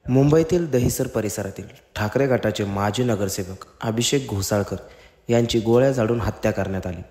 मुंबईतील दहिसर परिसरातील ठाकरे गटाचे माजी नगरसेवक अभिषेक घोसाळकर यांची गोळ्या झाडून हत्या करण्यात आली.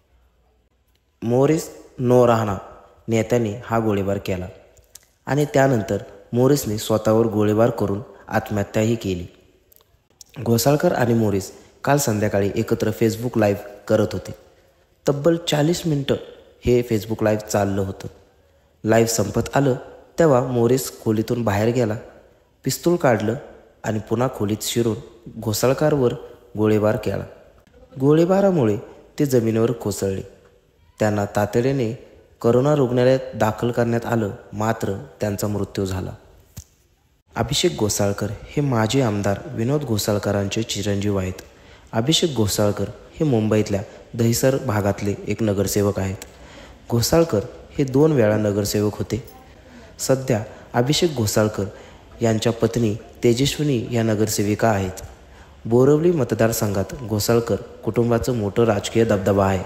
मोरिस नोराहना नेत्यांनी हा गोळीबार केला आणि त्यानंतर मोरिसने स्वतःवर गोळीबार करून आत्महत्याही केली. घोसाळकर आणि मोरिस काल संध्याकाळी एकत्र फेसबुक लाईव्ह करत होते. तब्बल 40 मिनिटं हे फेसबुक लाईव्ह चाललं होतं. लाईव्ह संपत आलं तेव्हा मोरिस खोलीतून बाहेर गेला, पिस्तूल काढलं आणि पुन्हा खोलीत शिरून घोसाळकरवर गोळीबार केला. गोळीबारामुळे ते जमिनीवर कोसळले. त्यांना तातडीने करोना रुग्णालयात दाखल करण्यात आलं, मात्र त्यांचा मृत्यू झाला. अभिषेक घोसाळकर हे माजी आमदार विनोद घोसाळकरांचे चिरंजीव आहेत. अभिषेक घोसाळकर हे मुंबईतल्या दहिसर भागातले एक नगरसेवक आहेत. घोसाळकर हे 2 वेळा नगरसेवक होते. सध्या अभिषेक घोसाळकर यांच्या पत्नी तेजस्विनी या नगरसेविका आहेत. बोरिवली मतदारसंघात घोसाळकर कुटुंबाचं मोठं राजकीय दबदबा आहे.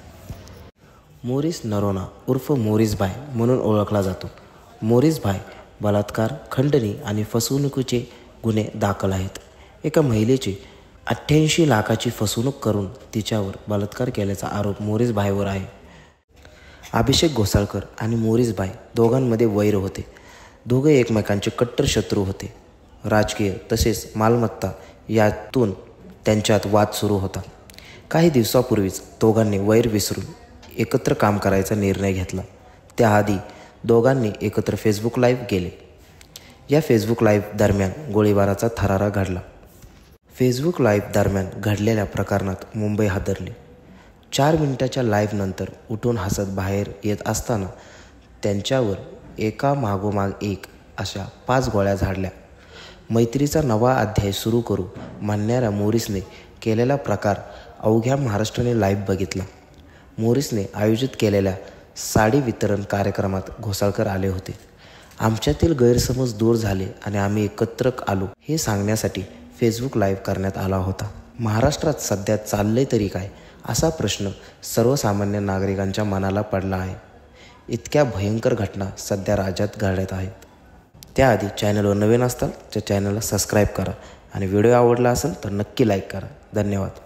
मोरिस नरोना उर्फ मोरिसभाई म्हणून ओळखला जातो. मोरिसभाई बलात्कार, खंडणी आणि फसवणुकीचे गुन्हे दाखल आहेत. एका महिलेची 88 लाखाची फसवणूक करून तिच्यावर बलात्कार केल्याचा आरोप मोरिसभाईवर आहे. अभिषेक घोसाळकर आणि मोरिसभाई दोघांमध्ये वैर होते. दोघे एकमेकांचे कट्टर शत्रू होते. राजकीय तसेच मालमत्ता यातून त्यांच्यात वाद सुरू होता. काही दिवसापूर्वीच दोघांनी वैर विसरून एकत्र काम करायचा निर्णय घेतला. त्याआधी दोघांनी एकत्र फेसबुक लाईव्ह केले. या फेसबुक लाईव्ह दरम्यान गोळीबाराचा थरारा घडला. फेसबुक लाईव्ह दरम्यान घडलेल्या प्रकरणात मुंबई हादरली. 4 मिनिटाच्या लाईव्ह नंतर उठून हसत बाहेर येत असताना त्यांच्यावर एका मागोमाग एक अशा 5 गोळ्या झाडल्या. मैत्रीचा नवा अध्याय सुरू करू म्हणणाऱ्या मोरिसने केलेला प्रकार अवघ्या महाराष्ट्राने लाईव्ह बघितला. मोरिसने आयोजित केलेल्या साडी वितरण कार्यक्रमात घोसाळकर आले होते. आमच्यातील गैरसमज दूर झाले आणि आम्ही एकत्र आलो हे सांगण्यासाठी फेसबुक लाईव्ह करण्यात आला होता. महाराष्ट्रात सध्या चाललंय तरी काय असा प्रश्न सर्वसामान्य नागरिकांच्या मनाला पडला आहे. इतक्या भयंकर घटना सध्या राज्यात घडत आहेत. त्याआधी चॅनलवर नवीन असताल तर चॅनलला सबस्क्राईब करा आणि व्हिडिओ आवडला असेल तर नक्की लाईक करा. धन्यवाद.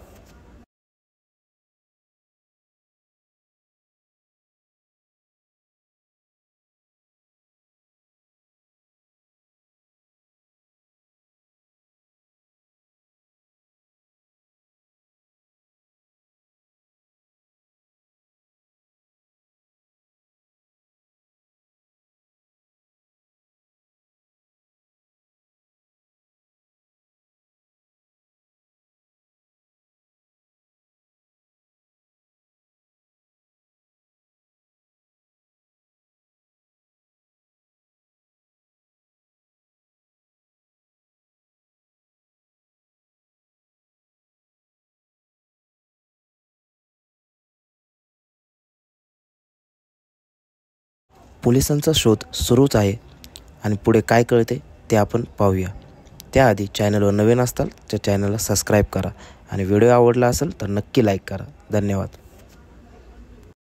पोलिसांचा शोध सुरूच आहे आणि पुढे काय कळते ते आपण पाहूया. त्याआधी चॅनलवर नवीन असताल तर चॅनलला सबस्क्राईब करा आणि व्हिडिओ आवडला असेल तर नक्की लाईक करा. धन्यवाद.